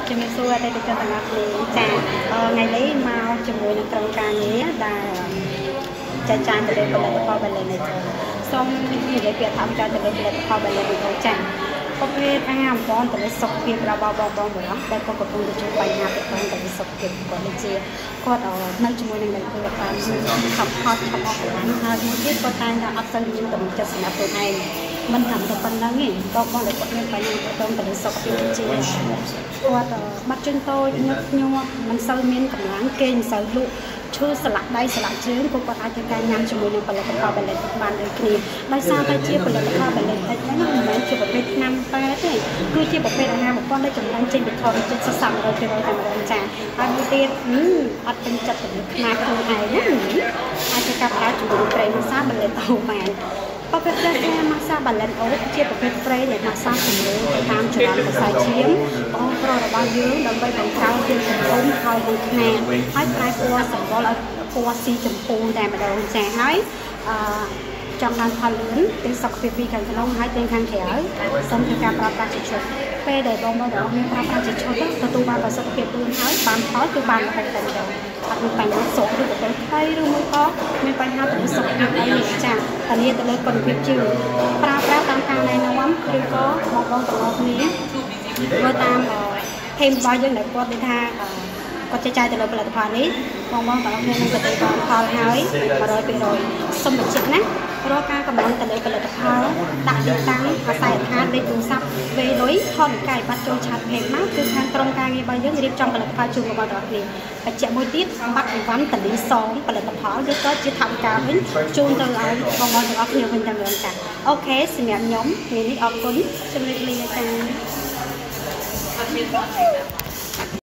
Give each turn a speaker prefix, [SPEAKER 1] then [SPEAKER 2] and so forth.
[SPEAKER 1] ជំរាបសួរអតិថិជនទាំងអស់គ្នាចាថ្ងៃនេះមកជាមួយនឹងក្រុមការងារដែលចែកចាយទៅលើផលិតផល Balenator សូមនិយាយពីអត្ថប្រយោជន៍ទៅលើផលិតផល Balenator ចាប្រភេទអាហារអំពាន់ទៅលើសុខភាពរបស់បងប្អូនដែលកំពុងតែជួបបញ្ហាទាក់ទងទៅនឹងសុខភាពគាត់ដូចជាគាត់នៅជាមួយនឹងអ្នកធ្វើការខំខត់ខំអស់កម្លាំងហើយមួយទៀតគាត់តែងតែអត់សូវមានទំនុកចិត្តសម្រាប់ខ្លួនឯងមិនត្រឹមតែប៉ុណ្ណឹងទេបងដែលគាត់មានបញ្ហាទាក់ទងទៅនឹងសុខភាពដូចជាគាត់បាត់ជើងតូចញឹកញាប់មិនសូវមានកម្លាំងគេមិនសូវលក់ឈឺស្លាក់ដៃស្លាក់ជើងគាត់អាចធ្វើការញ៉ាំជាមួយនឹងផលិតផល Balenator បានដូចគ្នាដោយសារតែជាផលិតផល Balenator ហ្នឹងមិនមែនជាប្រភេទថ្នាំពេទ្យទេគឺជាប្រភេទអាហារបំពន់ដែលចំណេញចេញពីធម្មជាតិសុទ្ធសាធ 100% តែម្ដងចាហើយមួយទៀតអត់ពេញចិត្តទៅនឹងខ្នាតខ្លួនឯងណាអាចធ្វើការប្រើជាមួយប្រេងម៉ាសា Balenator បានប្រភេទប្រេងម៉ាសា Balenator ជាប្រភេទប្រេងដែលម៉ាសាជំនួយតាមចរន្តខ្សែឈាមបងប្រុសរបស់យើងដើម្បីបង្កើនភាពសង្គមហើយនឹងខ្នាតហើយប្រែពណ៌សម្គាល់ឲ្យពណ៌ស៊ីចម្ពូតែម្ដងចាហើយចង់បានផលលឿនទាំងសុខភាពពីខាងក្នុងហើយទាំងខាងក្រៅសូមធ្វើការប្រើប្រាស់ជាឈុតពេលដែលបងប្អូនទាំងអស់គ្នាប្រើប្រាស់ជាឈុតទទួលបានប្រសិទ្ធភាពលឿនហើយបានផលគឺបានតែម្ដងអត់មានបញ្ហាសុខឬក៏ថ្លៃឬមួយក៏មានបញ្ហាទៅលើសុខភាពអីចាធានាទៅលើគុណភាពជីវិតប្រើប្រាស់តាមការណែនាំឬក៏បងប្អូនទាំងអស់គ្នាធ្វើតាមហេមរបស់យើងដែលគាត់និយាយថាគាត់ចែកចាយទៅលើផលិតផលនេះបងប្អូនទាំងអស់គ្នានឹងទទួលបានផលហើយ 100% សូមបញ្ជាក់ណារាល់ការកំណត់ទៅលើផលិតផលដាក់ទីតាំងអាស័យដ្ឋានលេខទូរស័ព្ទវេលុយថតកាយបាត់ចូលឆាតពេកមកគឺខាងក្រុមការងាររបស់យើងរៀបចំផលិតផលជូនបងប្អូនទាំងអស់គ្នាបញ្ជាក់មួយទៀតបាត់អីវ៉ាន់តលីសងផលិតផលឬក៏ជាថវិកាវិញជូនទៅឲ្យបងប្អូនទាំងអស់គ្នាវិញតែម្ដងចាអូខេសម្រាប់ខ្ញុំថ្ងៃនេះអរគុណជម្រាបលាចា